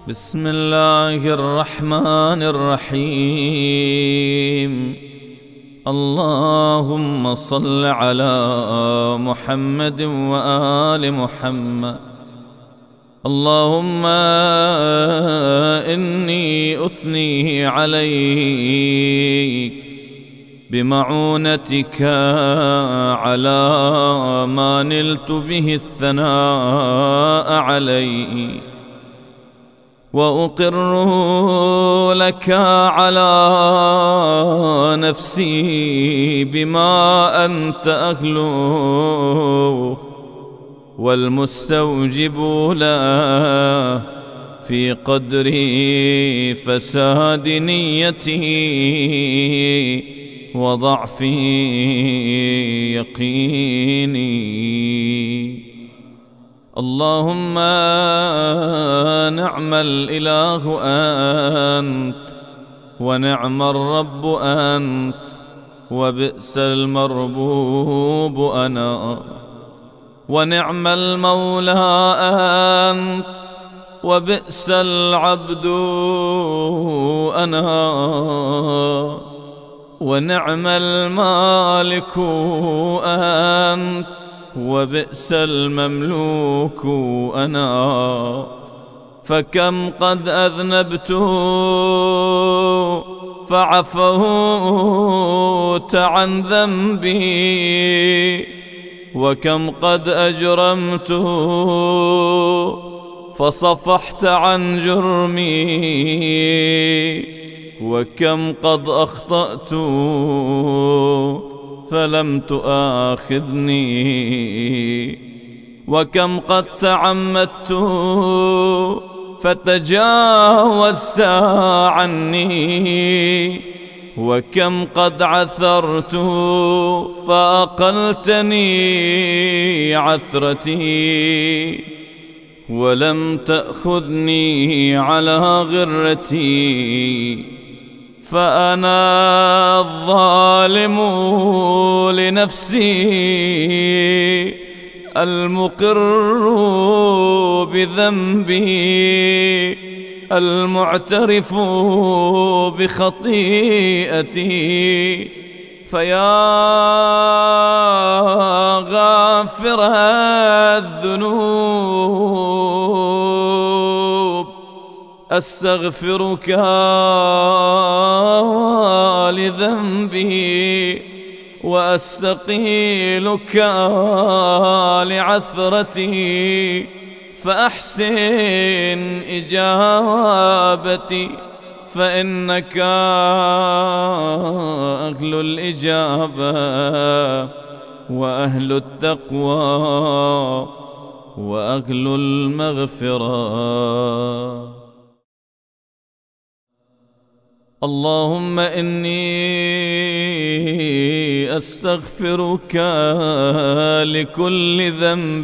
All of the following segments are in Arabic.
بسم الله الرحمن الرحيم. اللهم صل على محمد وآل محمد. اللهم إني أثني عليك بمعونتك على ما نلت به الثناء عليك، وأقر لك على نفسي بما أنت أهله والمستوجب له في قدر فساد نيتي وضعف يقيني. اللهم نعم الإله أنت، ونعم الرب أنت، وبئس المربوب أنا، ونعم المولى أنت، وبئس العبد أنا، ونعم المالك أنت، وبئس المملوك أنا. فكم قد أذنبت فعفوت عن ذنبي، وكم قد أجرمت فصفحت عن جرمي، وكم قد أخطأت فلم تؤاخذني، وكم قد تعمدت فتجاوزت عني، وكم قد عثرت فأقلتني عثرتي، ولم تأخذني على غرتي. فأنا الظالم لنفسي المقر بذنبي المعترف بخطيئتي. فيا غافر الذنوب أستغفرك لذنبي، وأستقيلك لعثرتي، فأحسن إجابتي، فإنك أهل الإجابة وأهل التقوى وأهل المغفرة. اللهم إني أستغفرك لكل ذنب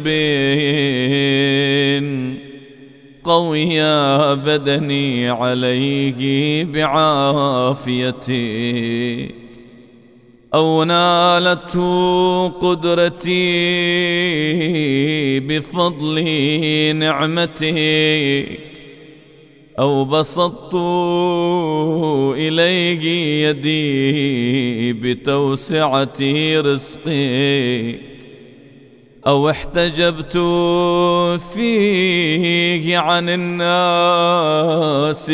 قوي بدني عليه بعافيتك، أو نالته قدرتي بفضل نعمتك، أو بسطت إليه يدي بتوسعة رزقك، أو احتجبت فيه عن الناس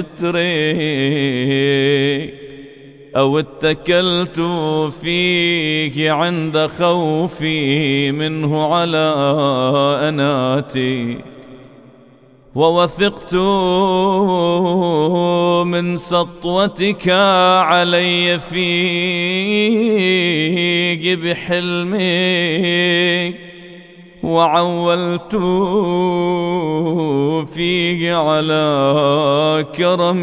بسترك، أو اتكلت فيه عند خوفي منه على أناتي، ووثقت من سطوتك علي فيه بحلمك، وعولت فيه على كرم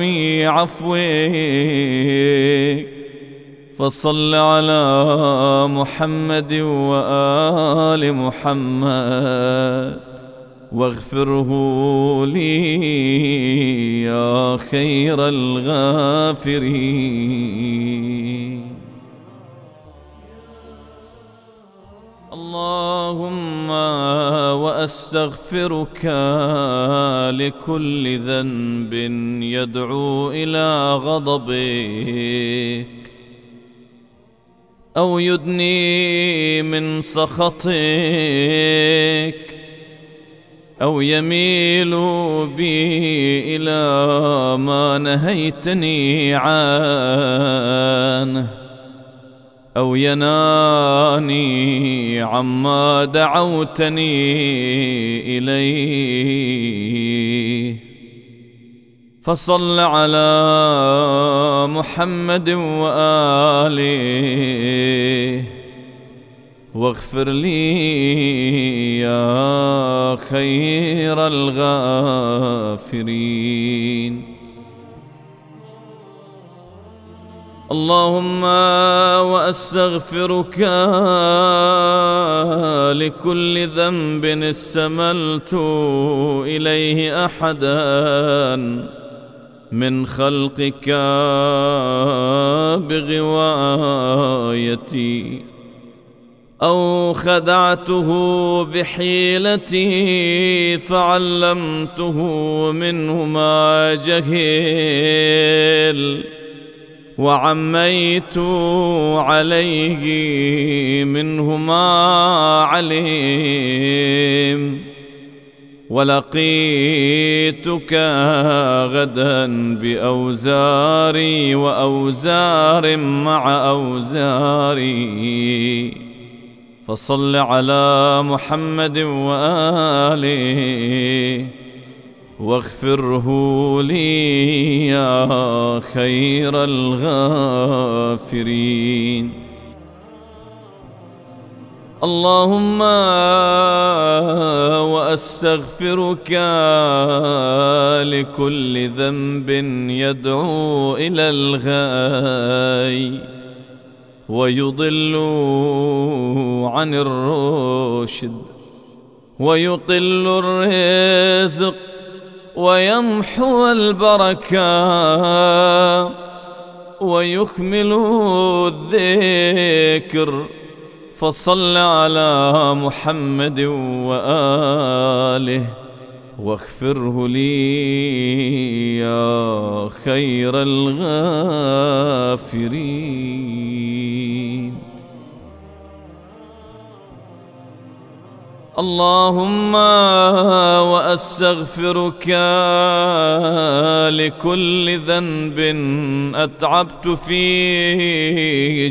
عفوك. فصل على محمد وآل محمد واغفره لي يا خير الغافرين. الله اللهم وأستغفرك لكل ذنب يدعو إلى غضبك أو يدني من سخطك أو يميل بي إلى ما نهيتني عنه أو يناني عما دعوتني إليه، فصل على محمد وآله واغفر لي يا خير الغافرين. اللهم وأستغفرك لكل ذنب استملت إليه أحدا من خلقك بغوايتي أو خدعته بحيلتي فعلمته منه ما جهل وعميت عليه منه ما علم، ولقيتك غدا بأوزاري وأوزار مع أوزاري، فصل على محمد وآله واغفره لي يا خير الغافرين. اللهم وأستغفرك لكل ذنب يدعو إلى الغي ويضل عن الرشد ويقل الرزق ويمحو البركة ويكمل الذكر، فصل على محمد وآله واغفره لي يا خير الغافرين. اللهم وأستغفرك لكل ذنب أتعبت فيه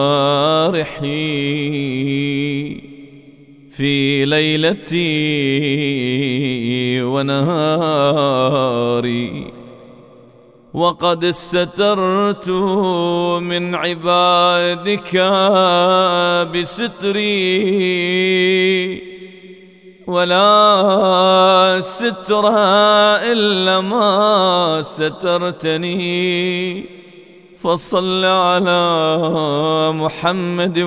جوارحي في ليلتي ونهاري، وقد استترت من عبادك بستري، ولا ستر إلا ما سترتني، فصل على محمد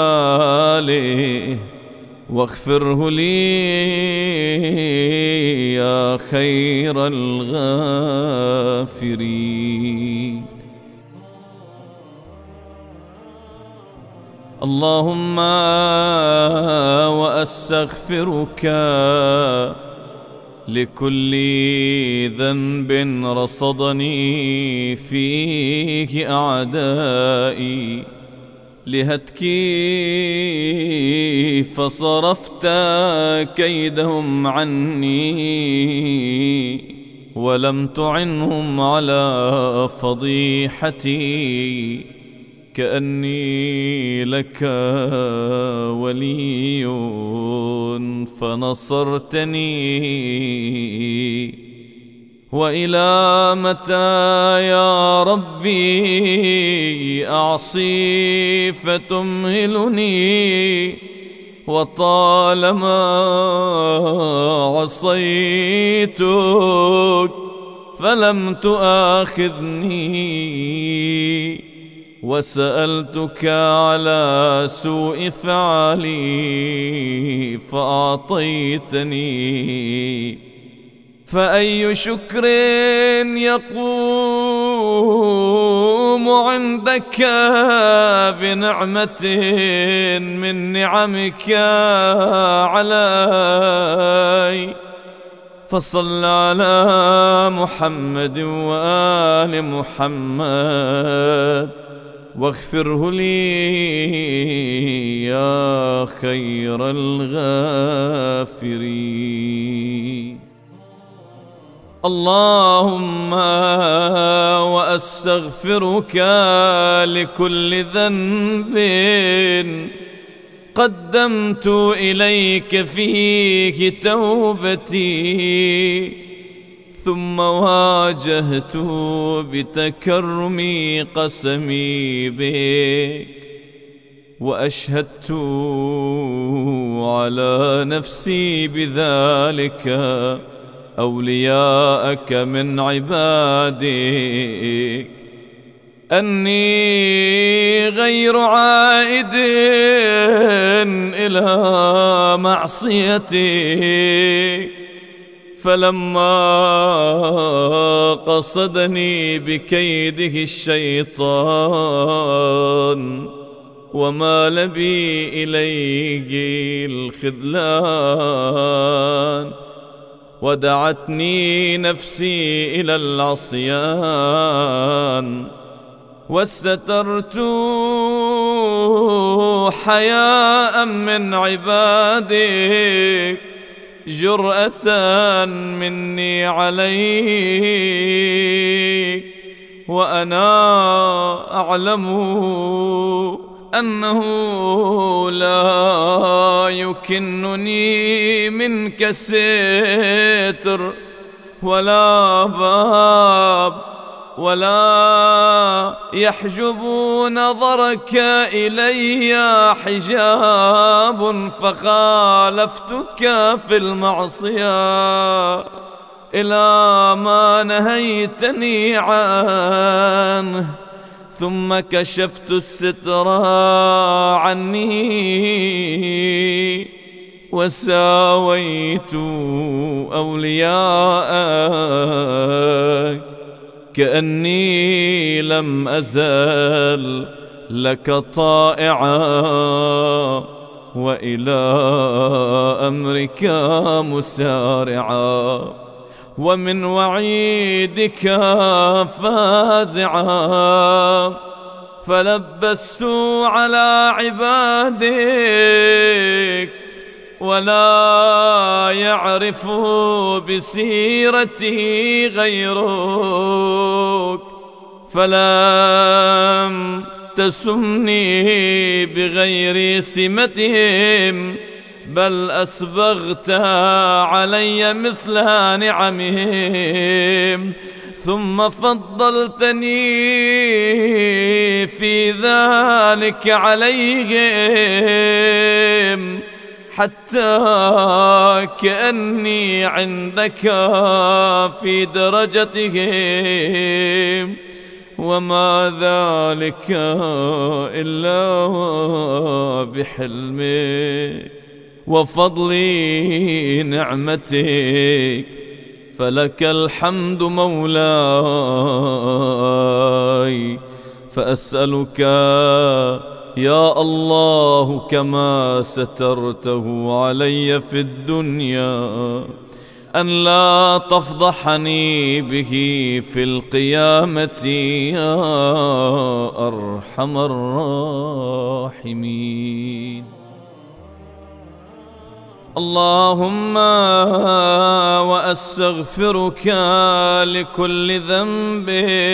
وآله واغفره لي يا خير الغافرين. اللهم وأستغفرك لكل ذنب رصدني فيه أعدائي لهتكي فصرفت كيدهم عني ولم تعنهم على فضيحتي، كأني لك ولي فنصرتني. وإلى متى يا ربي أعصي فتمهلني، وطالما عصيتك فلم تؤاخذني، وسألتك على سوء فعلي فأعطيتني، فأي شكر يقوم عندك بنعمة من نعمك علي؟ فصل على محمد وآل محمد واغفره لي يا خير الغافرين. اللهم وأستغفرك لكل ذنب قدمت إليك فيه توبتي، ثم واجهت بتكرمي قسمي بك، وأشهدت على نفسي بذلك أولياءك من عبادك أني غير عائد إلى معصيتك. فلما قصدني بكيده الشيطان ومال بي إليه الخذلان، ودعتني نفسي إلى العصيان، واستترت حياء من عبادك جرأة مني عليك، وأنا أعلم أنه لا يكنني منك ستر ولا باب، ولا يحجب نظرك إلي حجاب، فخالفتك في المعصية إلى ما نهيتني عنه، ثم كشفت الستر عني وساويت أولياءك كأني لم أزل لك طائعا، وإلى أمرك مسارعا، ومن وعيدك فازعا. فلبست على عبادك ولا يعرف بسيرتي غيرك، فلم تسمني بغير سمتهم، بل أسبغت علي مثل نعمهم، ثم فضلتني في ذلك عليهم، حتى كأني عندك في درجتهم، وما ذلك إلا بحلمك وفضل نعمتك، فلك الحمد مولاي. فأسألك يا الله كما سترته علي في الدنيا أن لا تفضحني به في القيامة يا أرحم الراحمين. اللهم وأستغفرك لكل ذنب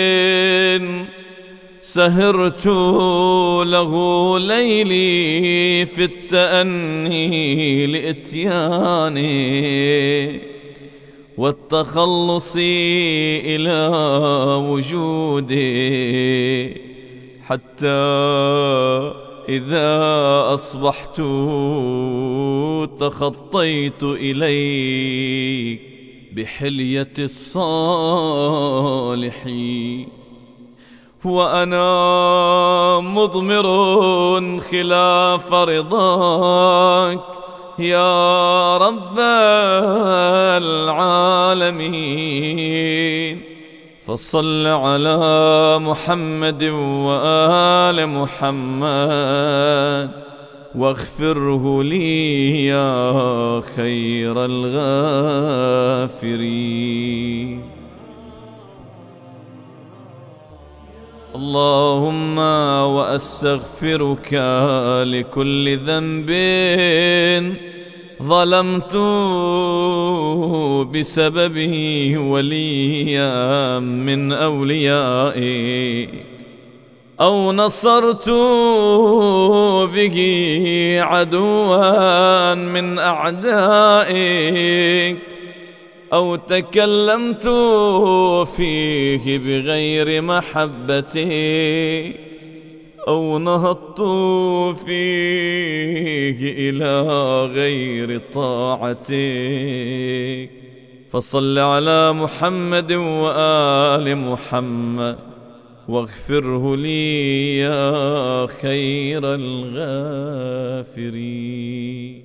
سهرت له ليلي في التأني لإتياني والتخلص إلى وجودي، حتى إذا أصبحت تخطيت إليك بحلية الصالحين، وأنا مضمر خلاف رضاك يا رب العالمين. فصل على محمد وآل محمد واغفره لي يا خير الغافرين. اللهم وأستغفرك لكل ذنب ظلمت بسببه وليا من أوليائك، أو نصرت به عدوا من أعدائك، أو تكلمت فيه بغير محبتك، أو نهضت فيه إلى غير طاعتك. فصل على محمد وآل محمد واغفره لي يا خير الغافرين.